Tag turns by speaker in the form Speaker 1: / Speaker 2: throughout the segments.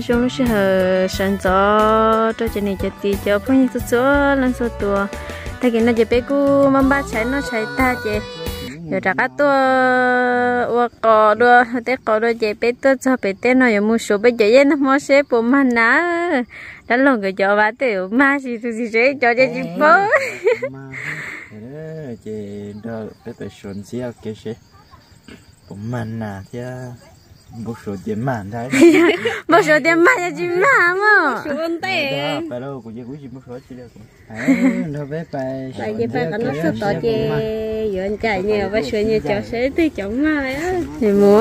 Speaker 1: chúng nó sẽ hở sản gió cho chuyện này cho tí cho phong như số lần số tua thay cái này chỉ bé cu mắm ba trái nó trái ta chị giờ trả các tua và cỏ đua té cỏ đua chị bé tua cho bé té nó mua số bây giờ nó mua xe bộ mà ná đã lòng cái cho bà tiểu mà gì sẽ cho chị phố
Speaker 2: chị đó tới xuân xíu kia sẽ bộ mà nà chứ một số tiền màn đấy
Speaker 1: một số tiền màn cho chị mà
Speaker 3: số vấn đề
Speaker 2: phải đâu của chị một số chỉ được nó bé phải
Speaker 3: chị phải có nó số to chị giờ anh chạy nhiều và sửa nhiều cháu sẽ tới chống mai á
Speaker 1: thì mua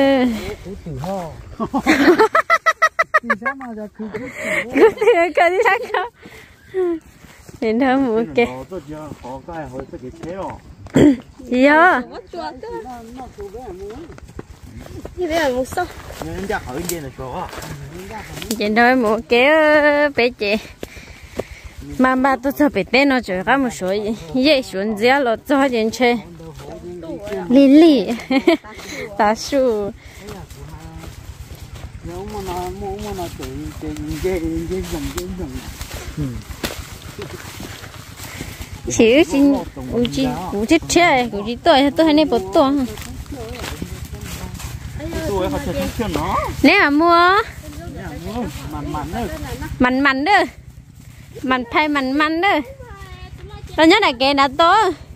Speaker 1: cứ tiền cần chắc không nhìn thơm mua kì gì đó
Speaker 3: như thế là một số
Speaker 1: chuyện thôi mua kéo bé chị mà ba tôi cho bé tên nó chơi cả một số dễ xuống dễ lo cho chuyện chơi lily táo su chỉ cũng chết chơi cũng chỉ tôi hay nên bớt tôi nè mua mặn đó mặn thay mặn đó tao nhớ là kẻ đã to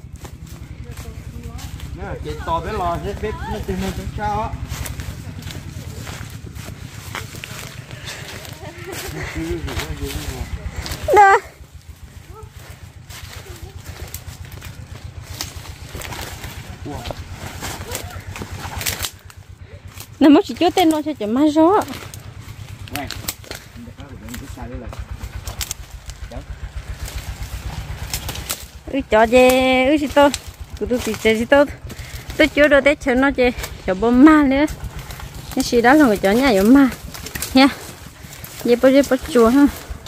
Speaker 2: to bé lò hết biết nó tìm mình cũng sao á
Speaker 1: đó nó mới chỉ cho tên nó cho chấm mai gió cho dê gì tôi tôi chỉ gì tôi chưa được tết cho nó chơi cho bom ma nữa cái gì đó là người cho nhà giống ma nha dê bao chùa ha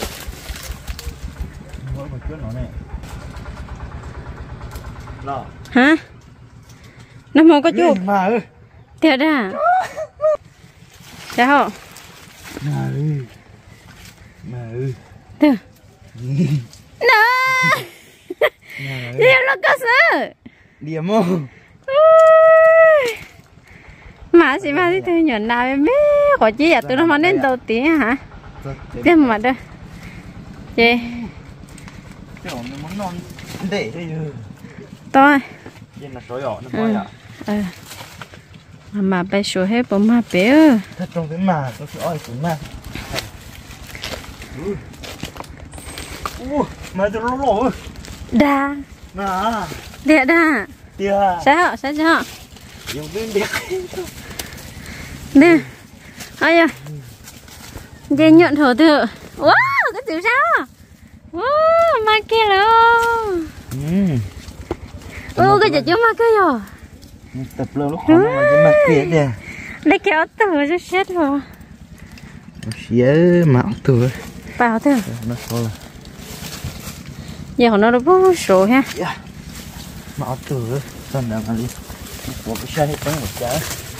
Speaker 1: hả nó không có chùa thiệt à sao từ nè đi nó có sự
Speaker 2: điểm không
Speaker 1: mà gì tôi nhận nào em biết có chi à tôi nó mà nên đầu tiên hả tiếp mà đây chị
Speaker 2: để
Speaker 1: tôi
Speaker 2: là số nhỏ nó bói à
Speaker 1: mà bây số hết bố mà bé
Speaker 2: thật trong cái mà tôi sẽ oi xuống mà mà tôi lỗ
Speaker 1: đa
Speaker 2: nè
Speaker 1: đẹp đa
Speaker 2: tia
Speaker 1: sao cho
Speaker 2: dùng bên đẹp
Speaker 1: nè ai à dê nhận thổ tự wow cái tiểu sao wow mai kia luôn cái gì chứ mai kia rồi
Speaker 2: tập lâu lúc khó mà cái mặt kia kìa
Speaker 1: lấy kéo từ cho chết rồi
Speaker 2: xía mạo từ
Speaker 1: bảo từ
Speaker 2: nó khó là
Speaker 1: giờ nó vô số ha
Speaker 2: mạo từ xong đang ăn đi một cái xe hết một trái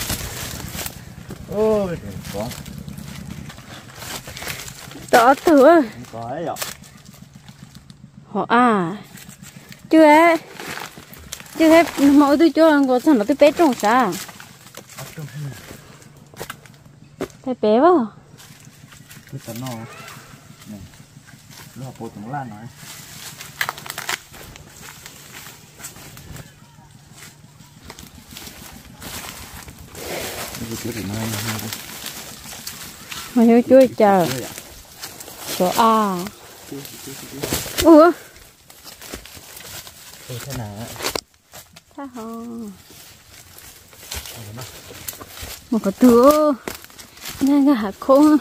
Speaker 2: ôi có
Speaker 1: tỏ từ
Speaker 2: có ấy ạ
Speaker 1: họ à chưa hết mỗi tôi cho anh có thằng nó tôi bé trong sao thấy bé vào
Speaker 2: cái tấn nó này nó bột nó lan nói
Speaker 1: mà nhớ chui chờ số A ủa
Speaker 2: thế nào á
Speaker 1: sao không một cái tựa nên là khô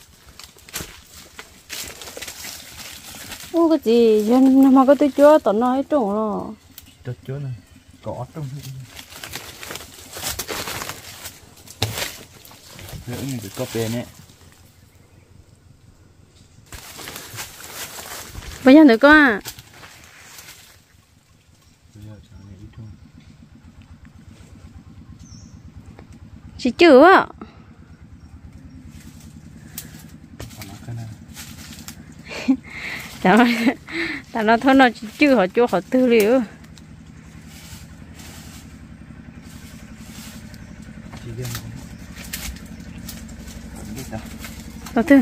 Speaker 1: ô cái gì cho mà cái tôi chưa tao nói trộn rồi
Speaker 2: tôi chưa này có trong nữa mình phải copy này
Speaker 1: bây giờ được con à chị chữ á ta nó thôi nó chưa họ chỗ họ tư liệu nó tư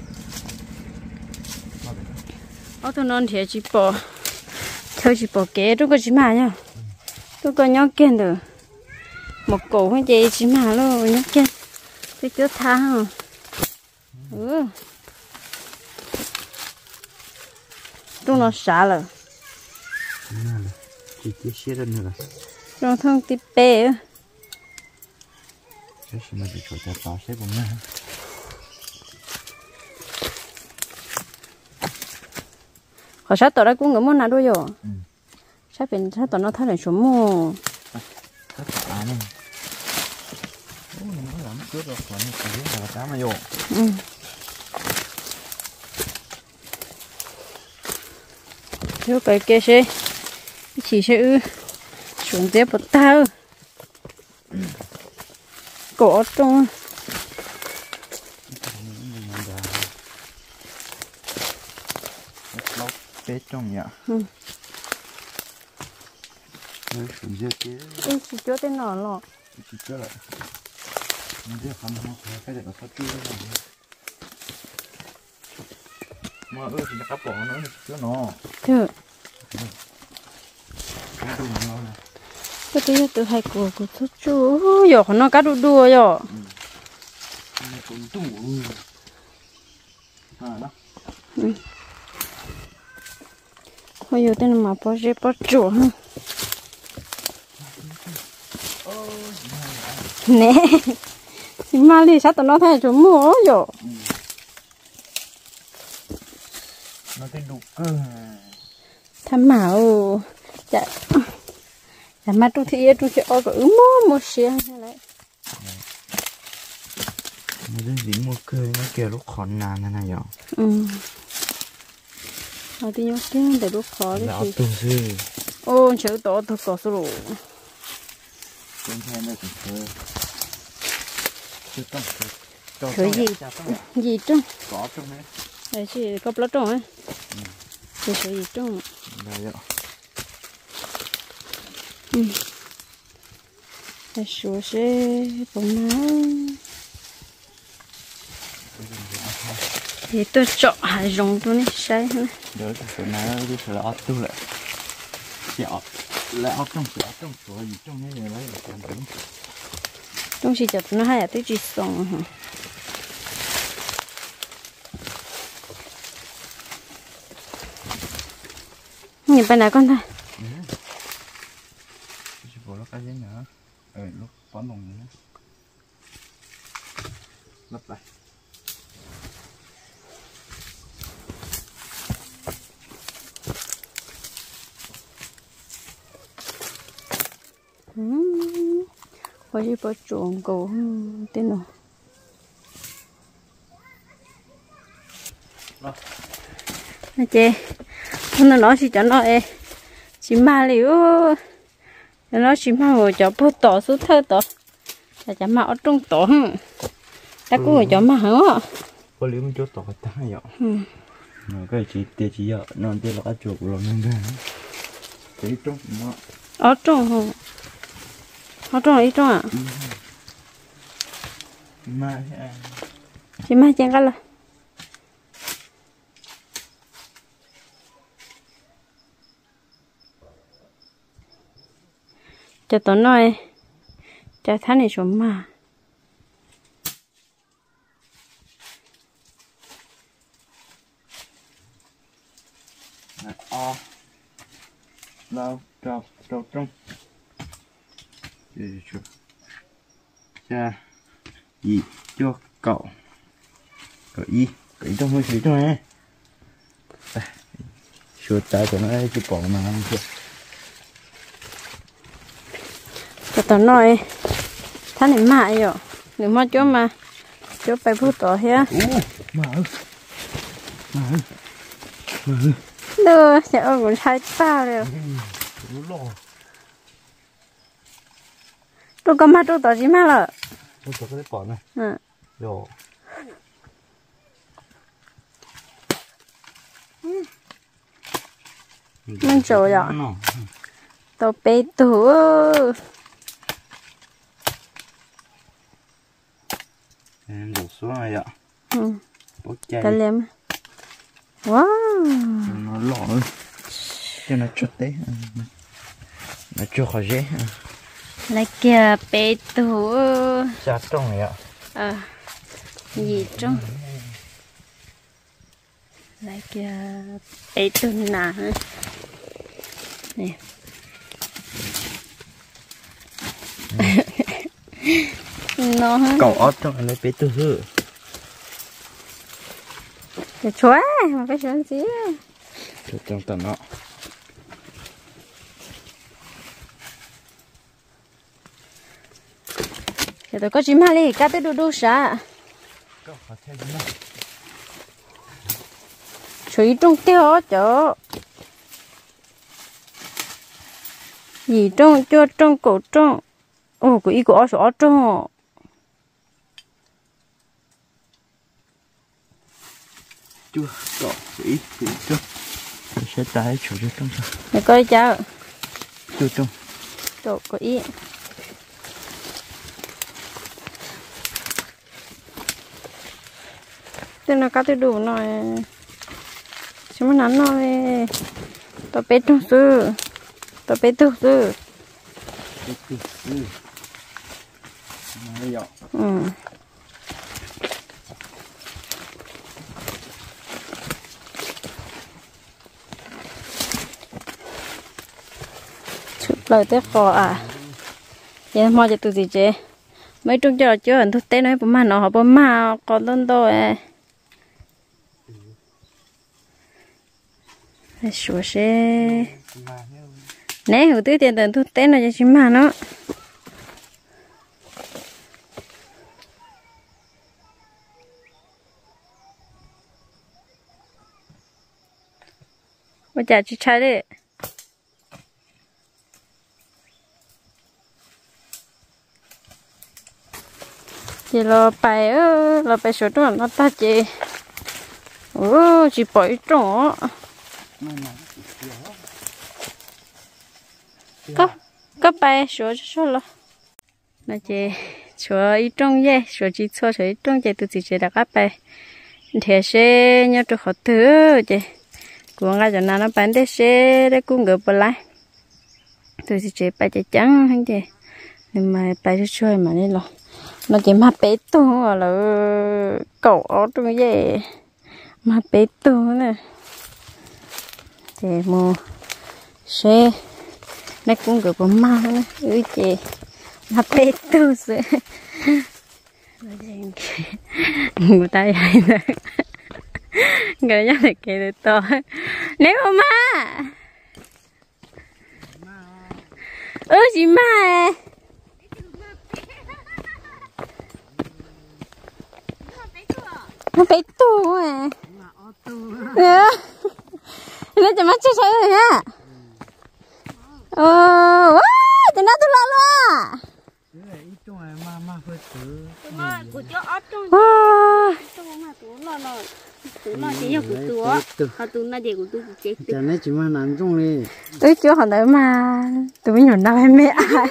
Speaker 1: ở tôi non thì chỉ bỏ theo chỉ bỏ kế tôi có chỉ mà nhá tôi có nhóc kia được một cổ hay gì chỉ mà luôn nhóc kia tôi chưa tha hả tôi nó xả rồi
Speaker 2: chỉ tiếc xe lên nữa
Speaker 1: rồi thông tiếp bể
Speaker 2: cái gì mà bị chỗ ta tao sẽ cũng nha
Speaker 1: họ sát tao đã cũng ngắm món nào đôi rồi sát bên sát tao nó thay lại số mồ
Speaker 2: rất là này nó làm cướp rồi còn cái gì là cá mà vô
Speaker 1: thiếu cái kia sẽ chỉ sẽ xuống tiếp một tao cổ trong
Speaker 2: bé trong nhỉ nó xuống dưới kia
Speaker 1: chỉ cho tên nó lọ
Speaker 2: chỉ cho lại nó dưới không cái này nó phát chưa mà thì nó cắt bỏ nó chứ nó
Speaker 1: thử
Speaker 2: cái đồ nó này
Speaker 1: cái tí từ hai cổ của chú chú giờ nó cắt đu đua giờ
Speaker 2: nó cũng tủ đó
Speaker 1: bây giờ tên mà bỏ dễ bỏ chuột nè mà đi sát tụi nó thay chỗ mua rồi
Speaker 2: nó cái đục cơ
Speaker 1: tham mạo dạ mà tôi thì tôi sẽ ở cái mua xe hay lại
Speaker 2: nó đến dính mua cơ nó kêu lúc khòn nàn này này rồi
Speaker 1: ở đi nhóc kia để lúc khó đấy
Speaker 2: thì từ từ
Speaker 1: ô chớ to tôi có số rồi
Speaker 2: trên thêm đây cũng cơ chưaต้อง
Speaker 1: cái gì trong
Speaker 2: có trong đấy
Speaker 1: đấy chỉ có lót trong ấy cái gì trong
Speaker 2: đây rồi
Speaker 1: cái số sẽ bóng máu thì tôi chọn hai dòng tôi này sai nữa
Speaker 2: đỡ cái số này đi số là tu lại chọn lại trong số gì trong này lấy là còn đúng
Speaker 1: trong khi chọn nó hay là tôi chỉ xong hả nhìn bên này con thôi
Speaker 2: chỉ bỏ cái giấy nữa lúc bón bông nữa lấp lại
Speaker 1: có gì bỏ chuồng cổ tên nào nè chị hôm nó chỉ cho nó chỉ mà liu nó chỉ mà ngồi cho bớt tỏ số thơ tỏ chả mà ở trong tỏ ta cũng ngồi cho mà hả
Speaker 2: có liu mình cho tỏ ta vậy mà cái chỉ tiền chỉ vậy nó tiền là cái chuột rồi nên cái chỉ trong nó
Speaker 1: ở trong ấy trong à chỉ mà chẳng cái là cho tao nói cho thằng này xuống mà
Speaker 2: lao trâu trong cha gì cho cậu cậu y cậu trong hơi khí thôi sửa tay của nó chỉ bỏ mà ăn chưa
Speaker 1: cho tao nói thằng này mại rồi nếu mà chỗ phải phút tỏ hết
Speaker 2: mà
Speaker 1: đưa sẽ ở một hai ba rồi tôi có mắt tôi tỏ gì mà lợ
Speaker 2: tôi có cái bỏ này rồi
Speaker 1: mình rồi ạ tao bé tủ
Speaker 2: em đổ xuống rồi ạ bốc cháy
Speaker 1: ta liếm wow
Speaker 2: nó lỏ hơn cho nó chút đấy nó chưa khỏi dễ
Speaker 1: lại kìa bé tủ
Speaker 2: chả trong này ạ
Speaker 1: gì trong lại kìa bé tủ nè nè nó
Speaker 2: cậu ót trong này bé tư hư
Speaker 1: để chóe mà cái chuyện gì
Speaker 2: trong tận nó
Speaker 1: giờ tôi có chim haley cá tới đu sa chửi trong tiêu chỗ gì trong cho trong cổ trong ồ cái ý của ở trong
Speaker 2: chưa cậu ý chưa sẽ tái chủ cho trong
Speaker 1: để coi cháu
Speaker 2: chưa trong
Speaker 1: chỗ có ý tên là cá tôi đủ rồi chứ mà nắn rồi tao bé trong sư tao bé trong sư chụp lời tiếc cò à vậy mà giờ tụi gì chứ mấy trung cho chưa hình thức tế nói bố mà nó họ bố mà còn lên tôi sửa xe nè hồi tới tiền tiền thuốc tế nó cho chúng mà nó bây giờ chị trai đi chị lo bài sửa trộn nó ta chị chị bỏi trộn có bài sửa cho lo nó chị sửa ít trong vậy sửa chỉ sửa ít trong chị tụi chị đã các bài thì sẽ nhớ cho họ thứ chị cũng ngay cho nó bán để sẽ để cung cấp lại tụi chị bài chị trắng hay chị nhưng mà bài cho chơi mà nên lo nó chỉ mà bé to là cậu ở trong vậy mà bé to nè thì mua xe nó cũng được một má nữa ui chị mà bé to rồi người ta vậy nè người nhắc là kể được to nếu mà chị má nó bé tu à nó chỉ mắt chơi chơi rồi ha thì nó tôi lo luôn
Speaker 3: của chỗ ở trong mà tụi nó chỉ là của tụi họ tụi nó để của tụi chết
Speaker 2: cho nên chỉ mà nằm trong đi
Speaker 1: tôi chưa hỏi nữa mà tụi mình nhổn đâu em mẹ ai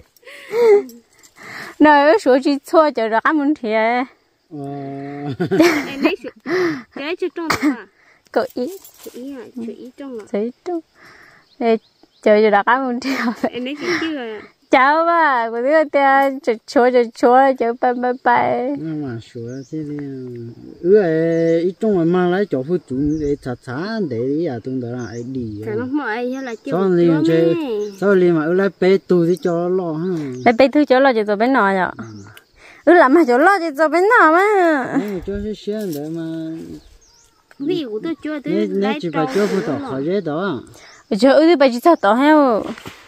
Speaker 1: nơi số chỉ thua chờ ra muốn thiệt
Speaker 3: em lấy cái chứ trong à
Speaker 1: cậu ý
Speaker 3: trong à
Speaker 1: thấy trong để chờ cho đã muốn thiệt
Speaker 3: em lấy gì chưa
Speaker 1: chào bà của đứa ta chúa chờ bye
Speaker 2: nhưng mà sửa thế thì ít trong mà mang lại chỗ phụ chủ để chả để ý à tung đó là ai đi
Speaker 3: cái nó mọi là chưa
Speaker 2: sao liền mà lại bé tu thì cho lo ha
Speaker 1: bé tu cho lo cho tôi bên nọ nhở làm mà cho lo cho tôi bên nọ mà
Speaker 2: cho sẽ xem để mà
Speaker 3: ví dụ tôi chưa tới
Speaker 2: lấy chỉ phải cho phụ tỏ khỏi dễ đó
Speaker 1: cho ư bà chỉ sao tỏ heo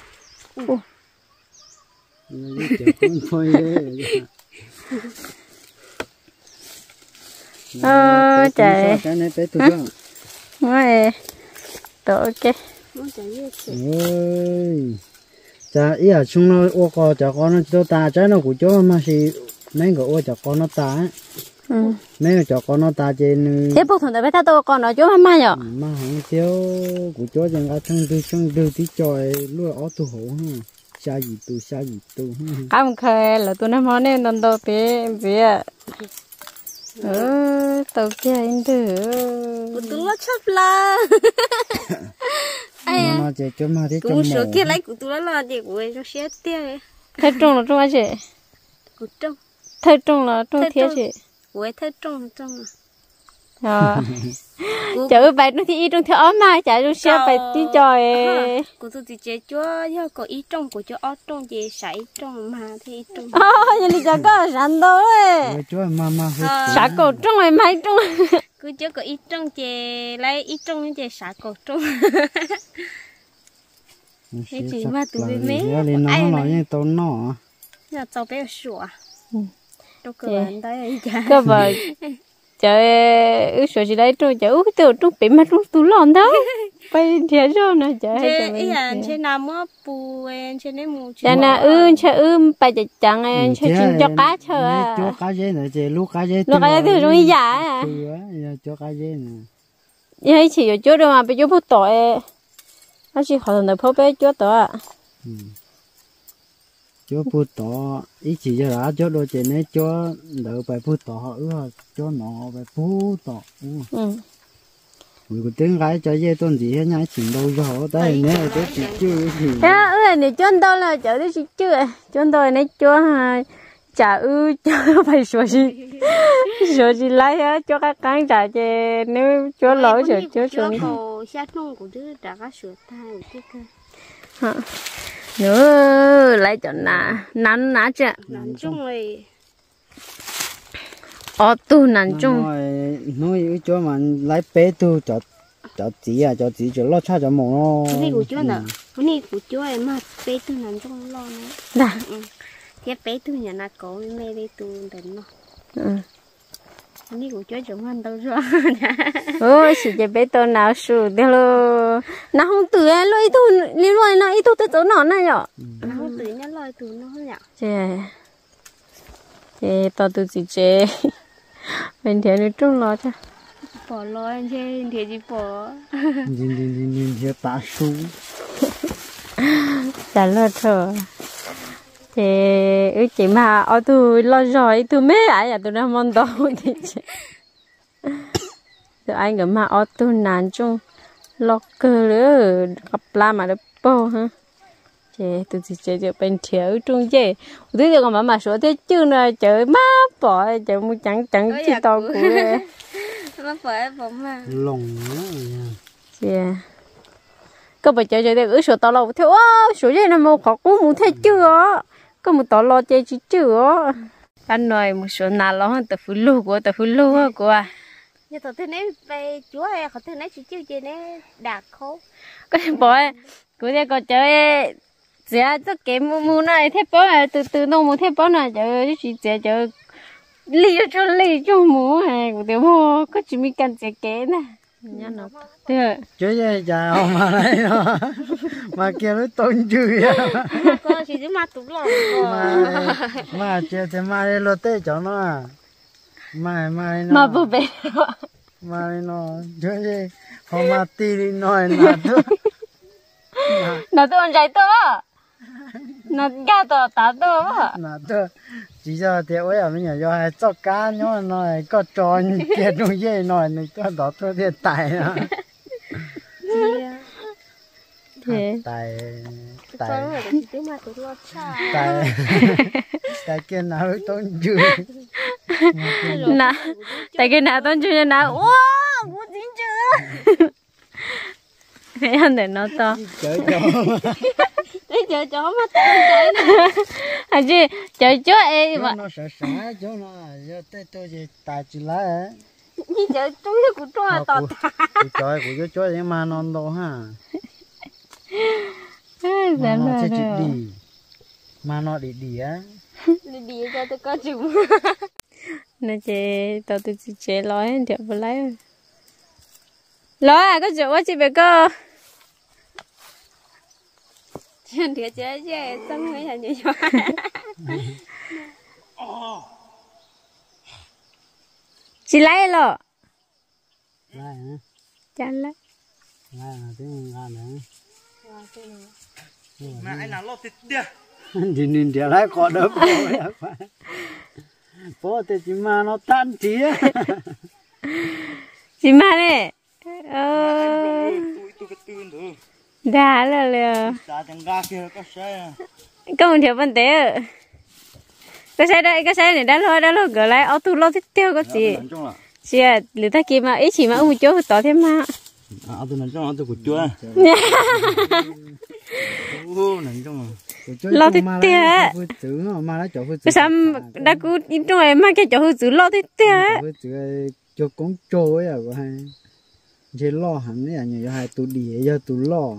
Speaker 2: trời cái này bé tu đó
Speaker 1: rồi tổ ok
Speaker 2: chả ý là chúng nó ô co chả con nó cho ta trái nó của chỗ mà xí mấy cái ô chả con nó ta
Speaker 4: nếu cho con nó ta trên
Speaker 1: thế bộ thằng đấy ta tôi còn nói chỗ mà nhở
Speaker 4: mà hàng chiếu của chó chẳng có thân tư tí trời luôn ở tu hổ ha xa gì tu
Speaker 1: không khơi là tôi nói món nên đòn đầu tiên gì à tàu kia anh thử
Speaker 3: tôi lo chấp la
Speaker 4: nó chơi cho mà thế
Speaker 3: cũng số kia lấy của tôi là để của nó sẽ tiêu
Speaker 1: thấy trông là trông ai chị
Speaker 3: của trông
Speaker 1: thấy trông là trông thiệt chị
Speaker 3: của thấy trông
Speaker 1: chợ bài nó thì ít trong theo mà chợ trong xe bài tí trời
Speaker 3: của tôi thì chế cho theo có ít trong của cho ở trong chế sải trong mà thì ít trong
Speaker 1: vậy thì chợ có sẵn đâu ấy
Speaker 4: cho mà
Speaker 1: sả cổ trong này mấy trong
Speaker 3: cứ cho có ít trong chế lấy ít trong chế sải cổ trong thế chỉ mà tụi mấy
Speaker 4: ai nói như tôi nó
Speaker 3: là tao bé sủa đâu có anh đấy
Speaker 1: cơ vợ trời sủa gì đấy tôi chợ tôi bị mà tôi lòn đó bây giờ rồi nè trời
Speaker 3: ý là trên nào mua bù trên đấy mua
Speaker 1: trời nè bây giờ chẳng em chơi cho cá chơi à
Speaker 4: cho cá dê nữa chị lúc cá dê
Speaker 1: thì容易giả à
Speaker 4: cho cá dê nữa
Speaker 1: vậy chỉ cho đâu mà bây giờ bút tỏi nó chỉ họ thằng phô bé cho tỏi
Speaker 4: cho bút tỏi ý chỉ cho đã cho đôi chị này cho đỡ bài bút tỏi họ cho nó bài bút tỏi người tiếng gái cho dê tuần gì hết nhá chỉnh đâu cho họ đây nè tôi chỉ chưa gì
Speaker 1: này chọn đâu là chợ tôi chỉ chưa chọn đâu này cho chả cho phải sửa gì lấy á cho các cán trả chè nếu cho lỗi rồi cho
Speaker 3: cổ xa trung của đứa đã có sửa tay cái cơ
Speaker 1: nữa lấy cho nắn chứ
Speaker 3: nắn chung rồi
Speaker 1: tu nắn chung
Speaker 4: nói cho mà lấy bé tu cho chị cho lo cha cho mồ
Speaker 3: cái này của chú nè cái này của chú em mà bé tu nắn chung lo nữa
Speaker 1: dạ
Speaker 3: thế bé tu nhà nó cổ mẹ đi tu đến nó cái này của chú chúng ăn đâu rồi
Speaker 1: ôi chỉ cho bé tu nào sửa được luôn nó không tự lo ít tu liên quan nó ít tu tới chỗ nó này nhở
Speaker 3: nó không tự nó lo tu nó nhở
Speaker 1: chè tao tự chỉ chè mình thấy nó trung lo chứ
Speaker 3: bỏ lo anh chơi thì gì bỏ
Speaker 4: nhìn theo ta su
Speaker 1: trả lo thôi thì chị mà ở tôi lo rồi tôi mấy ai à tôi đang mong đâu thì tôi anh người mà ở tôi nản chung lo cơ nữa gặp la mà được bao ha tôi chỉ chơi bên thiếu trung chơi tôi giờ còn mà số thế chứ là chơi má bỏ chơi mua chẳng chỉ to của
Speaker 3: má bỏ mà
Speaker 4: lồng
Speaker 1: nữa có bà chơi được số to lâu theo số chơi là một khó cũng muốn thế chưa có một to lo chơi chứ chưa anh nói một số nào lo hơn tập phun lúa của
Speaker 3: như tao thế này về chúa em họ thế này chỉ chơi chơi này đạt khô
Speaker 1: cái bỏ của đây có chơi giờ tất cả mua này thế bỏ này từ nông mua thế bỏ này chơi chỉ chơi li cho mua này của tiêu mua có chỉ mình cần chơi kế nè nhá nó thế
Speaker 4: chơi gì chả mà này mà kia nó tôn chửi
Speaker 3: con chỉ mà tụt lòng
Speaker 4: mà chơi thì mà lo tê cho nó mà
Speaker 1: mà bự bể
Speaker 4: mà nó chơi gì họ mà tì nói là thôi
Speaker 1: nó tôi ăn trái to nó gà to tá to
Speaker 4: là thôi chỉ cho thì ôi à mình nhớ cho hai cho cá nhớ nói có tròn kia đúng gì nói này cho đó thôi thì tài à tài tài kia nào tôn chửi
Speaker 1: nè tại cái nào tôn chửi nào wow muốn dính chưa thế anh để nó to
Speaker 3: chơi chó mà chơi này
Speaker 1: anh chị chơi chó em mà
Speaker 4: nó sợ chó nó giờ tôi chỉ tài chỉ lá
Speaker 3: như chơi chúng nó cũng to to
Speaker 4: trời của chó nhưng mà non đâu ha
Speaker 1: mà
Speaker 4: nó sẽ chịu đi mà nó đi á
Speaker 3: đi cho tôi có chịu
Speaker 1: nè chị tao tôi chỉ chế nói thì vừa lấy nói à có chỗ chị bé cơ
Speaker 3: chuyện thì chơi chơi xong mấy thằng nhỏ
Speaker 1: chị lấy lo
Speaker 4: lại hả
Speaker 1: chán lấy
Speaker 4: lại là tiếng ngon nữa
Speaker 2: mà anh nào lo tít đi
Speaker 4: thì nhìn để lại có đỡ bố thì chỉ mà nó tan chía
Speaker 1: chị mà nè
Speaker 2: tôi cái tương thôi
Speaker 1: đã là
Speaker 2: ta chẳng ra kia có xe
Speaker 1: có một thiếu vấn đề cái xe này đã lo gửi lại ô tô lo tiếp theo có gì chị à lửa ta kia mà ít chỉ mà một chỗ tỏ thêm mà
Speaker 2: tôi nằm trong tôi của chúa nằm trong
Speaker 1: lo tiếp theo cái sao đã cứ in trong này mà cái chỗ hư tử lo tiếp theo
Speaker 4: cho con trôi à của hai chỉ lo hẳn này nhờ hai tụ đĩa giờ tụ lo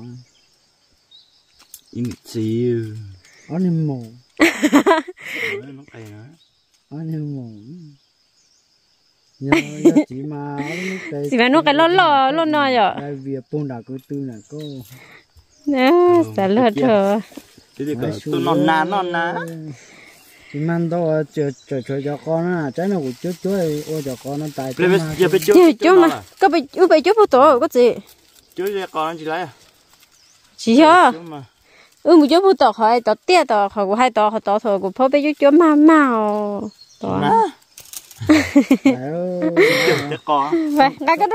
Speaker 2: im xíu
Speaker 4: anh em mồ
Speaker 2: nó cay nữa
Speaker 4: anh em mồ chỉ mà
Speaker 1: nó cái lo nói rồi
Speaker 4: cái việc buôn đã cứ tư là cô
Speaker 1: nè xả lợt rồi
Speaker 2: thế thì tôi non ná
Speaker 4: chỉ mang đâu chờ cho con á trái nào cũng chúa ôi cho con nó tài
Speaker 1: chúa mà có bị chúa phụ tổ có gì
Speaker 2: chúa cho con chị lấy à
Speaker 1: chỉ cho một chúa phụ tổ hỏi tổ tia tổ hỏi của hai tổ thôi của phố bị chúa mà màu tổ vậy ngay cái đó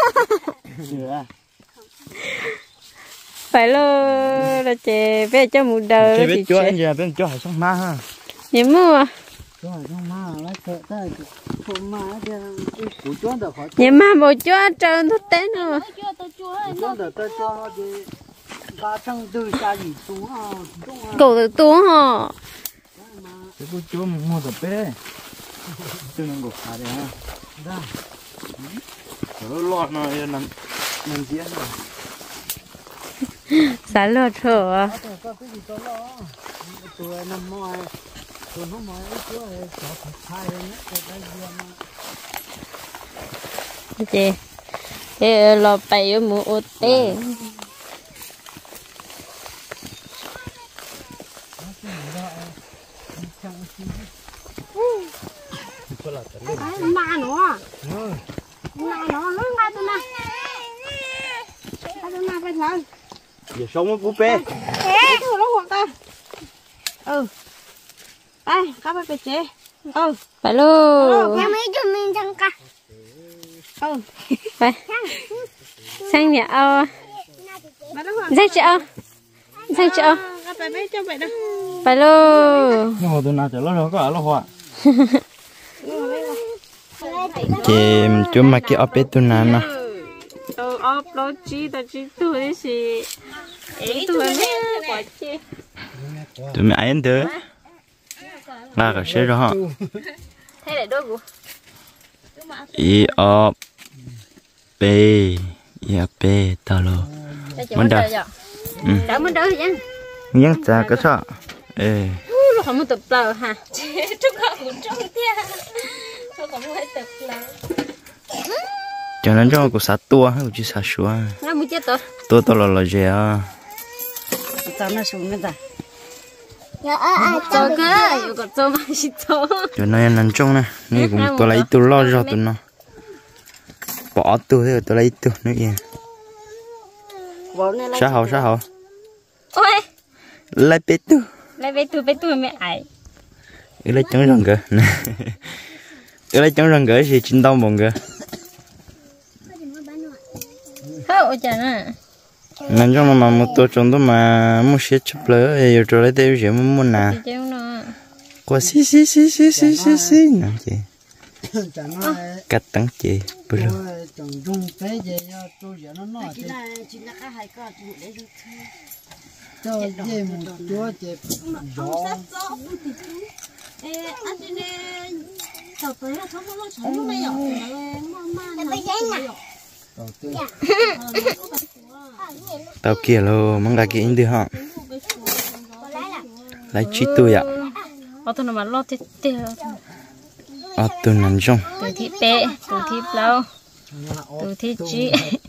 Speaker 1: phải là chị về cho một đời
Speaker 2: chị biết chúa anh giờ bên chúa hỏi xong ma ha
Speaker 1: nhớ mua
Speaker 4: chúa hỏi xong ma lấy sợ tay của ma của chúa được hỏi
Speaker 1: nhớ ma một chúa trơn thức té nữa
Speaker 4: chúa được tới cho nó đi ba trăm tư xa gì xuống
Speaker 1: cầu được tú hả
Speaker 2: cái cô chúa mua tập bé chưa能够爬的啊
Speaker 4: ra
Speaker 2: lo nó nằm gì á
Speaker 1: xả lợt thở
Speaker 4: tụi năm mồi tụi nó mồi ấy chúa ấy cho thật thay nhé cái gì mà
Speaker 1: chị thế lo bay mua ô tê
Speaker 3: ma nó lớn ngay tôi nè tôi nè phải thằng
Speaker 2: giờ sống với búp bê
Speaker 3: thế thôi nó hoặc ta đây các bạn phải chế
Speaker 1: phải luôn
Speaker 3: em mấy cho mình thằng cả
Speaker 1: phải sang nhà ao sang chợ
Speaker 3: các bạn mấy cho vậy đâu
Speaker 1: phải luôn
Speaker 2: nhưng mà tôi nào chở nó có ở lo hoa chị chú mà kia ở bên tôi nào nè
Speaker 1: ốp đó chỉ tôi gì ấy tôi mấy quả chi
Speaker 2: tụi mày ăn thử là cái xe đó
Speaker 1: thế để đôi của
Speaker 2: i o p tao lo mình đợi
Speaker 1: đỡ mình đỡ chứ
Speaker 2: nhắn cha cái sao ê
Speaker 1: nó không muốn tập tờ hả chúng ta cũng trong tia tôi cũng phải tập là
Speaker 2: cho nên cho cô sát tua hay chỉ sát xua
Speaker 1: nó muốn chết
Speaker 2: tua là gì à
Speaker 4: tao nó xuống cái ta
Speaker 1: cho cái yêu cầu cho mà chỉ cho
Speaker 2: cho nên nằm trong này này cũng tôi lấy tôi lo cho tụi nó bỏ tôi rồi tôi lấy tôi nữa kìa sao hậu
Speaker 1: ôi
Speaker 2: lấy bé
Speaker 1: tôi mẹ ai
Speaker 2: lấy trắng răng kìa lấy trắng răng kìa thì chín tao mồm kìa
Speaker 1: không chả nè
Speaker 2: nằm trong mà một tổ trong đó mà muốn xếp chụp lỡ rồi rồi lấy tiêu gì muốn nè qua xí nè chị cắt tặng chị bữa rồi
Speaker 4: trồng rung phế gì tôi giờ nó nói
Speaker 3: chỉ là cái hai cái để
Speaker 4: cho dê một chúa chẹp gió
Speaker 3: anh đi tao tới là không có sống nó mày nhỏ mà bây giờ
Speaker 2: tao kia lo mang cái in đi hả lấy chi tôi ạ
Speaker 1: ở tôi mà lo thế
Speaker 2: ở tôi nằm trong
Speaker 1: từ thịt bẹ từ thịt lâu từ thịt chi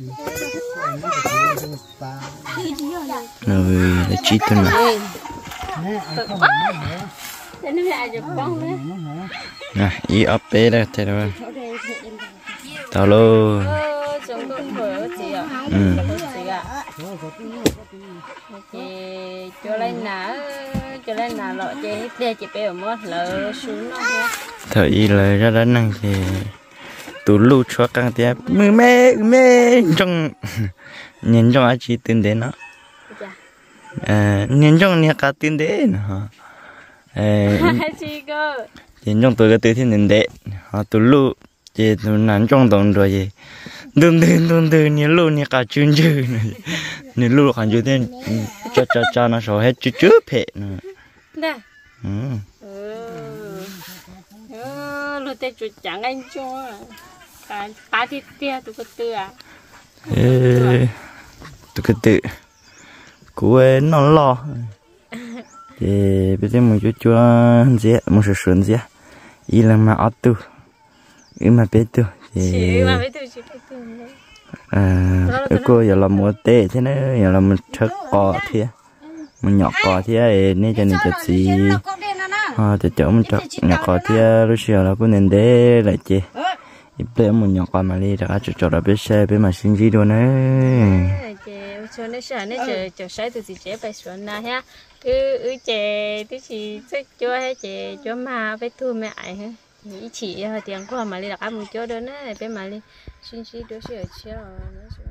Speaker 2: rồi lấy chi tôi nè nè ý ấp bé đây thế rồi tao lô
Speaker 1: chúng tôi thổi ở chị ạ chị ạ chị cho lên nà lọ chị để chị bé ở mót lỡ xuống nó
Speaker 2: thời lời ra đến năng thì tụ lù cho căng tiệp mê trong nhìn trong ai chỉ tin đến nó nhìn trong nhà cả tin đến nhìn trong tôi cái tư thiên đến đấy họ tụ lù chị tụ nản trong đồng rồi gì đừng nhìn lù nhà cả chuyên chơi nhìn lù còn chưa tên cho nó số hết chút hết
Speaker 1: nè lúc tết chuột chẳng anh cho cái ba thịt tia tụi cái tia
Speaker 2: tụi cái tự cú ấy nó lo thì bây giờ mình cho gì mình sẽ sửa gì ý là mà ở tu ý mà biết tu thì cô giờ là mua tê thế này giờ là mình thất cò thế mình nhọ cò thế nên cho nên cho gì thì chỗ mình chọn nhọ cò thế lúc xưa là cũng nên để lại chị bây giờ mình nhọ cò mà đi ra chỗ là biết xe biết mà xin gì đâu nữa
Speaker 1: cho nên sợ nên chờ sai từ gì chế phải xuống na ha chế thì chỉ cho hay chế cho mà phải thu mẹ ai ha chỉ tiền của mà đi đặt ăn một chỗ đó nữa bên mà đi xin đứa sửa chiếu